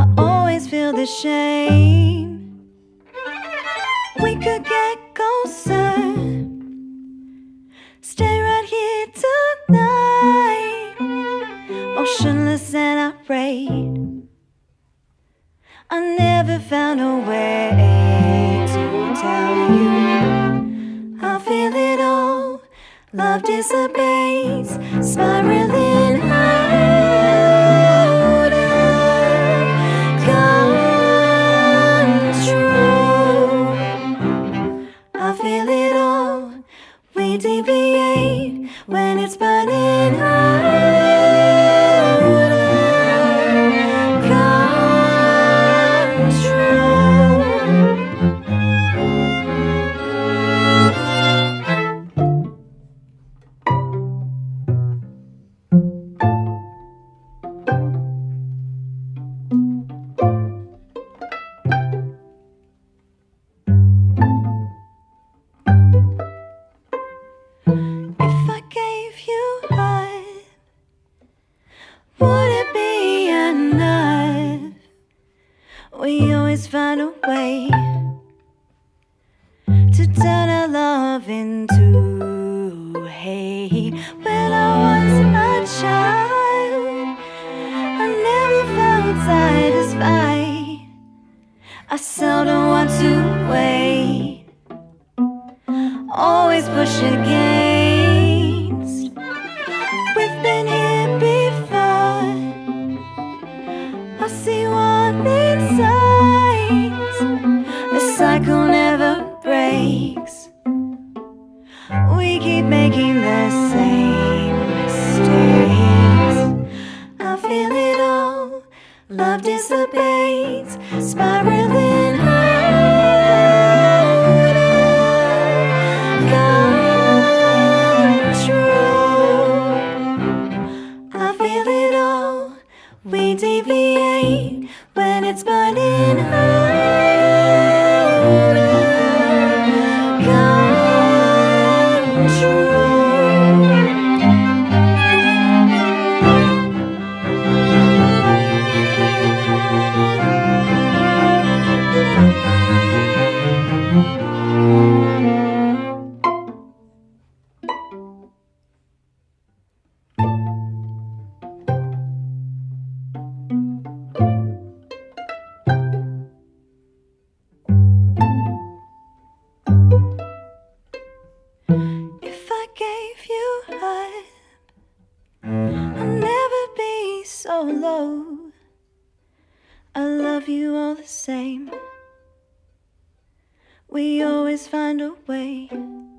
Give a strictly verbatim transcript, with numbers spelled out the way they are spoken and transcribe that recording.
I always feel the shame. We could get closer, stay right here tonight, motionless and irate. I never found a way to tell you I feel it all. Love disobeys, spiraling out of control. I feel it all. We deviate when it's burning out of control. If I gave you heart, would it be enough? We always find a way to turn our love into hate. When I was a child, I never felt satisfied. I seldom want to wait, always push against. We've been here before. I see warning signs. The cycle never breaks. We keep making the same mistakes. I feel it all. Love disobeys, spiraling out of control. I feel it all. We deviate when it's burning out of control. If I gave you heart, I'll never be so low. I love you all the same. We always find a way